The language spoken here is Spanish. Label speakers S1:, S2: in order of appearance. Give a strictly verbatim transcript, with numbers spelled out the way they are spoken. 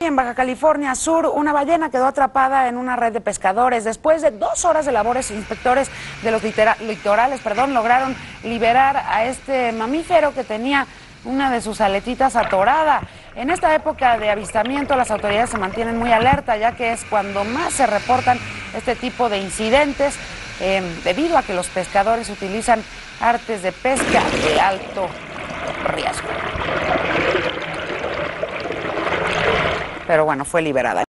S1: en Baja California Sur, una ballena quedó atrapada en una red de pescadores. Después de dos horas de labores, inspectores de los litorales perdón, lograron liberar a este mamífero que tenía una de sus aletitas atorada. En esta época de avistamiento, las autoridades se mantienen muy alerta, ya que es cuando más se reportan este tipo de incidentes, eh, debido a que los pescadores utilizan artes de pesca de alto riesgo. Pero bueno, fue liberada.